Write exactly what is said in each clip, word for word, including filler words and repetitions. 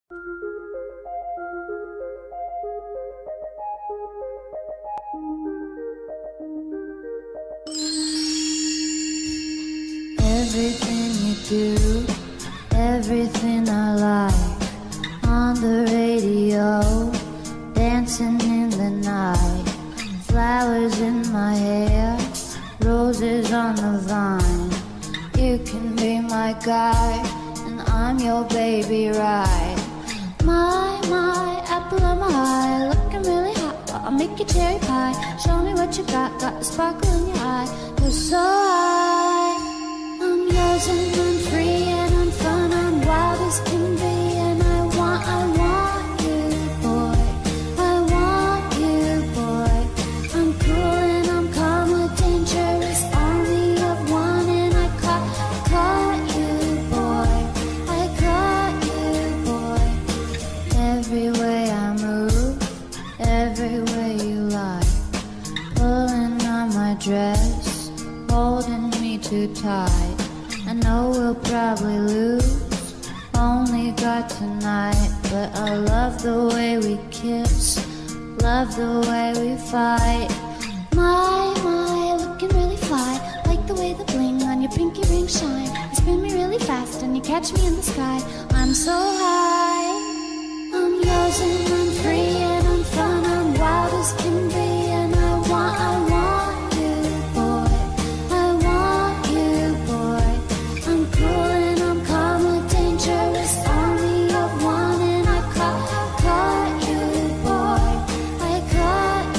Everything you do, everything I like, on the radio, dancing in the night, flowers in my hair, roses on the vine. You can be my guy, and I'm your baby, right? My, my, apple of my eye, looking really hot, but I'll make you cherry pie. Show me what you got, got a sparkle in your eye. You're so high, I'm yours and I'm free and I'm fun, I'm wild as can be. And I want, I want you, boy, I want you, boy. I'm cool and I'm calm, we're dangerous, only of one. And I caught, caught you, boy, I caught you, boy. Every way I move, every way you lie, pulling on my dress, holding me too tight. I know we'll probably lose, only got tonight. But I love the way we kiss, love the way we fight. My, my, looking really fly, like the way the bling on your pinky ring shine. You spin me really fast and you catch me in the sky. I'm so high, I'm yours and I'm free and I'm fun, I'm wild as can be. And I want, I want you, boy, I want you, boy. I'm cool and I'm calm, we're dangerous, only of one. And I caught, caught you, boy, I caught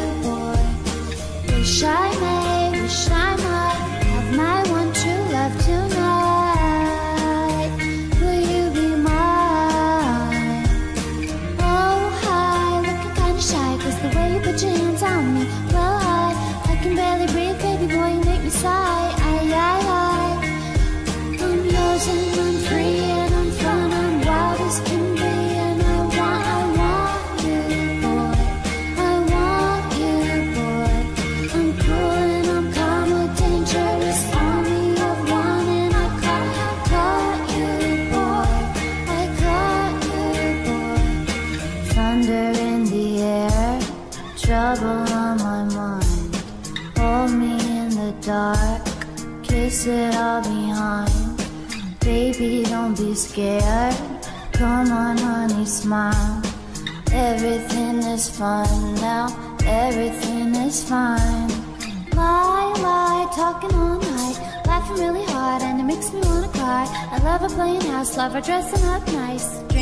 you, boy. Wish I may, wish I might have my one true love tonight. Will you be mine? Oh hi, looking kinda shy, cause the way you put your hands on me, well I, I can barely breathe, baby boy, you make me sigh. Aye, aye, aye. I'm yours and I'm free and I'm fun, I'm wild as can be. And I want, I want you, boy, I want you, boy. I'm cool and I'm calm, we're dangerous, only of one. And I caught, caught you, boy, I caught you, boy. Thunder in the air, trouble on my mind. Hold me in the dark, kiss it all behind. Baby, don't be scared, come on honey, smile. Everything is fun now, everything is fine. Lie, lie, talking all night, laughing really hard and it makes me wanna cry. I love her playing house, love her dressing up nice.